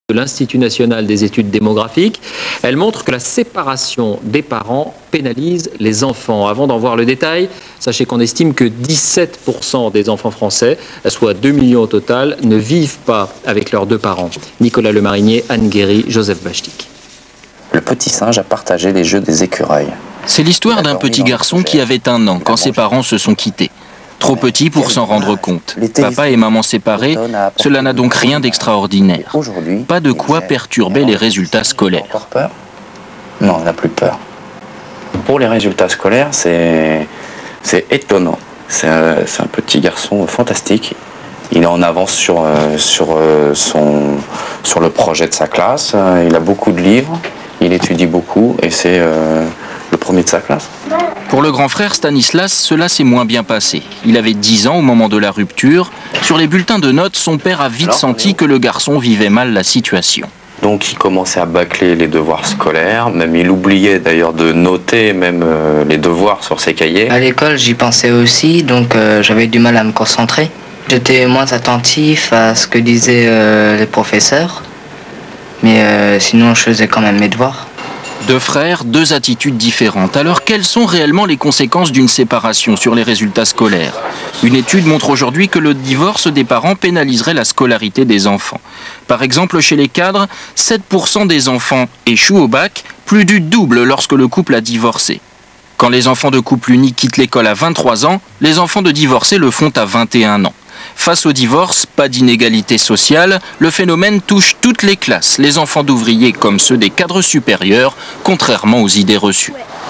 de l'Institut national des études démographiques. Elle montre que la séparation des parents pénalise les enfants. Avant d'en voir le détail, sachez qu'on estime que 17% des enfants français, soit 2 millions au total, ne vivent pas avec leurs deux parents. Nicolas Lemarinier, Anne Guéry, Joseph Bachtik. Le petit singe a partagé les jeux des écureuils. C'est l'histoire d'un petit garçon qui avait 1 an quand ses parents se sont quittés. Trop petit pour s'en rendre compte. Papa et maman séparés, cela n'a donc rien d'extraordinaire. Pas de quoi perturber les résultats scolaires. Encore peur? Non, on n'a plus peur. Pour les résultats scolaires, c'est étonnant. C'est un petit garçon fantastique. Il est en avance sur le projet de sa classe. Il a beaucoup de livres, il étudie beaucoup et c'est le premier de sa classe. Pour le grand frère Stanislas, cela s'est moins bien passé. Il avait 10 ans au moment de la rupture. Sur les bulletins de notes, son père a vite senti que le garçon vivait mal la situation. Donc il commençait à bâcler les devoirs scolaires, même il oubliait d'ailleurs de noter même les devoirs sur ses cahiers. À l'école, j'y pensais aussi, donc j'avais du mal à me concentrer. J'étais moins attentif à ce que disaient les professeurs, mais sinon je faisais quand même mes devoirs. 2 frères, 2 attitudes différentes. Alors, quelles sont réellement les conséquences d'une séparation sur les résultats scolaires? Une étude montre aujourd'hui que le divorce des parents pénaliserait la scolarité des enfants. Par exemple, chez les cadres, 7% des enfants échouent au bac, plus du double lorsque le couple a divorcé. Quand les enfants de couple uni quittent l'école à 23 ans, les enfants de divorcés le font à 21 ans. Face au divorce, pas d'inégalité sociale, le phénomène touche toutes les classes, les enfants d'ouvriers comme ceux des cadres supérieurs, contrairement aux idées reçues.